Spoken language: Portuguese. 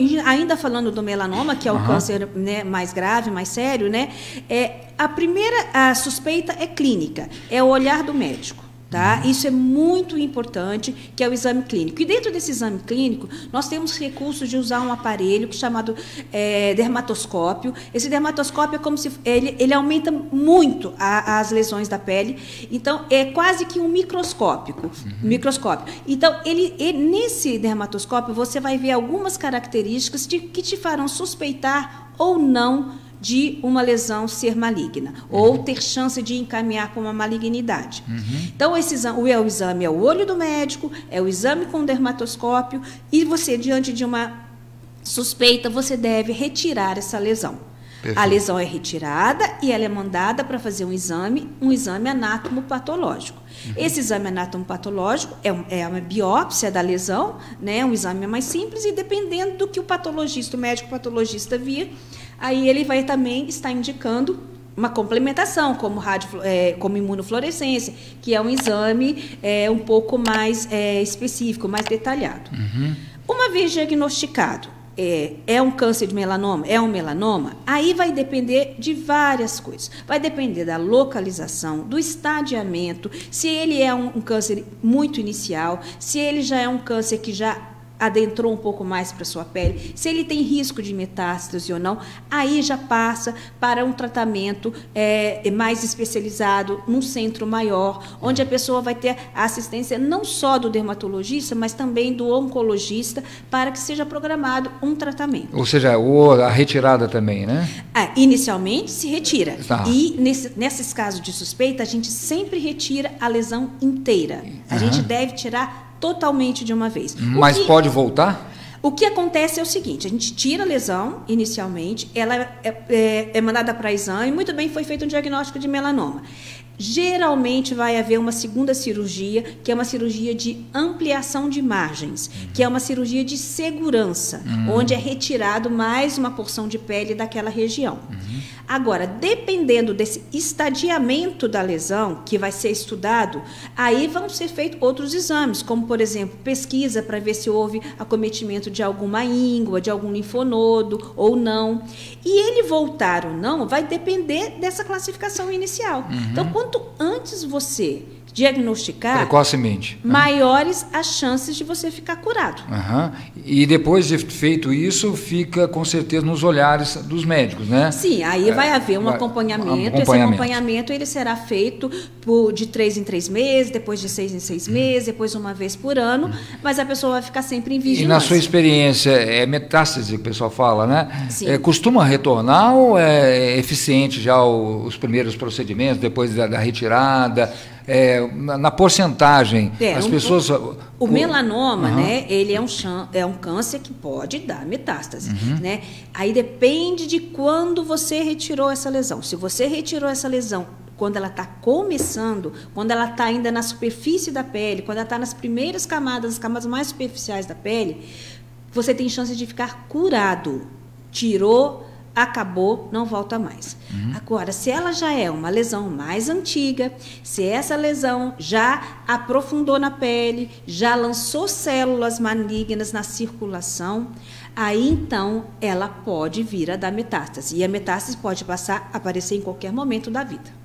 ainda falando do melanoma, que é o câncer, né, mais grave, mais sério, né? A suspeita é clínica, é o olhar do médico. Tá? Isso é muito importante, que é o exame clínico. E dentro desse exame clínico, nós temos recursos de usar um aparelho chamado dermatoscópio. Esse dermatoscópio é como se ele aumenta muito as lesões da pele. Então, é quase que um microscópio. Então, nesse dermatoscópio, você vai ver algumas características que te farão suspeitar ou não de uma lesão ser maligna, ou ter chance de encaminhar para uma malignidade. Então, o exame é o olho do médico, é o exame com dermatoscópio, e você, diante de uma suspeita, você deve retirar essa lesão. Perfeito. A lesão é retirada e ela é mandada para fazer um exame anatomopatológico. Esse exame anatomopatológico é uma biópsia da lesão, né, um exame mais simples, e dependendo do que o médico patologista vir, aí ele vai também estar indicando uma complementação, como imunofluorescência, que é um exame um pouco mais específico, mais detalhado. Uma vez diagnosticado, é um câncer de melanoma, é um melanoma, aí vai depender de várias coisas. Vai depender da localização, do estadiamento, se ele é um câncer muito inicial, se ele já é um câncer que já adentrou um pouco mais para a sua pele, se ele tem risco de metástase ou não, aí já passa para um tratamento mais especializado, num centro maior, onde a pessoa vai ter a assistência não só do dermatologista, mas também do oncologista, para que seja programado um tratamento. Ou seja, a retirada também, né? Inicialmente se retira. E nesses casos de suspeita, a gente sempre retira a lesão inteira. A gente deve tirar totalmente de uma vez. Mas pode voltar? O que acontece é o seguinte: a gente tira a lesão inicialmente, ela é mandada para exame, muito bem, foi feito um diagnóstico de melanoma. Geralmente vai haver uma segunda cirurgia, que é uma cirurgia de ampliação de margens, que é uma cirurgia de segurança, onde é retirado mais uma porção de pele daquela região. Agora, dependendo desse estadiamento da lesão, que vai ser estudado, aí vão ser feitos outros exames, como, por exemplo, pesquisa para ver se houve acometimento de alguma íngua, de algum linfonodo ou não. E ele voltar ou não vai depender dessa classificação inicial. Então, quanto antes você diagnosticar, precocemente, maiores as chances de você ficar curado. E depois de feito isso, fica com certeza nos olhares dos médicos, né? Sim, aí vai haver um acompanhamento. Esse acompanhamento ele será feito de 3 em 3 meses, depois de 6 em 6 meses, depois uma vez por ano, mas a pessoa vai ficar sempre em vigilância. E na sua experiência, é metástase que o pessoal fala, né? Sim. Costuma retornar ou é eficiente já os primeiros procedimentos, depois da retirada? Na porcentagem, as pessoas... O melanoma, né, ele é um câncer que pode dar metástase, né? Aí depende de quando você retirou essa lesão. Se você retirou essa lesão quando ela está começando, quando ela está ainda na superfície da pele, quando ela está nas primeiras camadas, as camadas mais superficiais da pele, você tem chance de ficar curado. Tirou, acabou, não volta mais. Agora, se ela já é uma lesão mais antiga, se essa lesão já aprofundou na pele, já lançou células malignas na circulação, aí então ela pode vir a dar metástase. E a metástase pode aparecer em qualquer momento da vida.